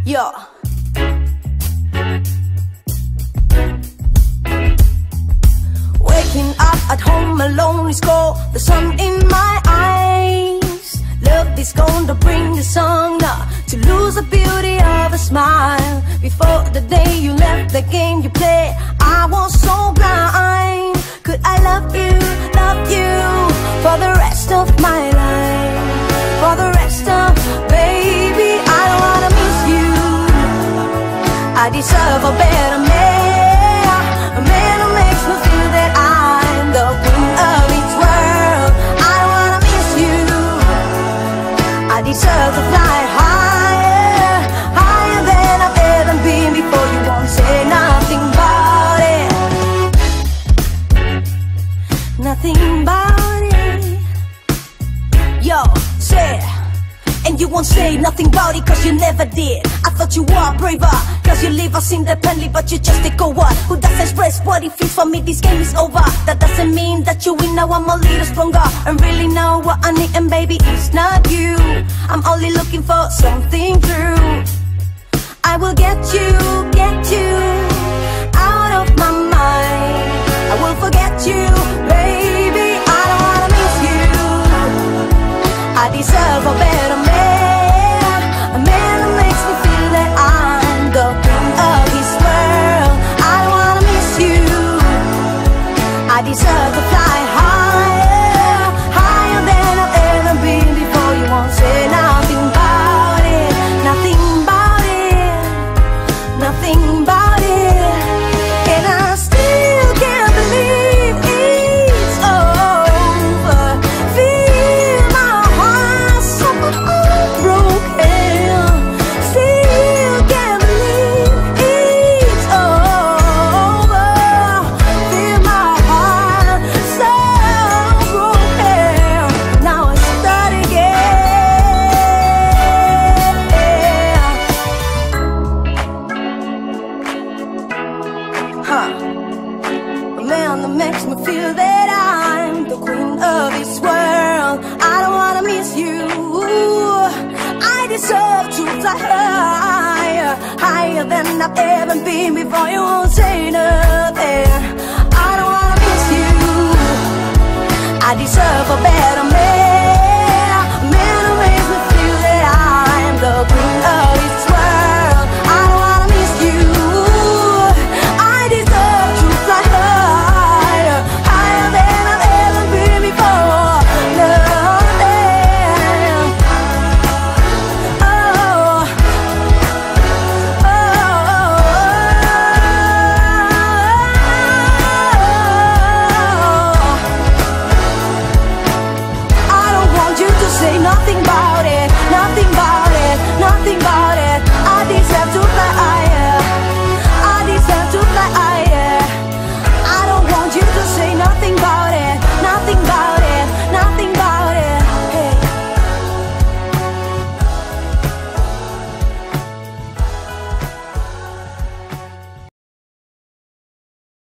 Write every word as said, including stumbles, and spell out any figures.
Yo. Waking up at home alone is cold, the sun in my eyes. Love is gonna bring the sun up to lose the beauty of a smile. Before the day you left the game you played, I was so blind. Could I love you, love you for the rest of my life? For the rest of, baby, I don't wanna miss you. I deserve a better man, a man who makes me feel that I'm the queen of each world. I don't wanna miss you. I deserve to fly higher, higher than I've ever been before. You won't say nothing about it, nothing about it. Yo, say it. And you won't say nothing about it cause you never did. I thought you were braver cause you leave us independently, but you just take over. Who doesn't express what it feels for me? This game is over. That doesn't mean that you win, now I'm a little stronger and really know what I need, and baby it's not you. I'm only looking for something true. I will get you, get you out of my mind. I will forget you, baby, I don't wanna miss you. I deserve a better man, a man who makes me feel that I'm the queen of his world. I don't wanna miss you. I deserve to fly higher, higher than I've ever been before. You won't say nothing about it, nothing about it, nothing about it. And I still can't believe it's over. Feel my heart so broken. Still can't believe it's over. Feel my heart so broken. Now I start again. Huh. A man that makes me feel that I'm the queen of this world. I don't wanna miss you. I deserve to fly higher, higher than I've ever been before. You won't say no.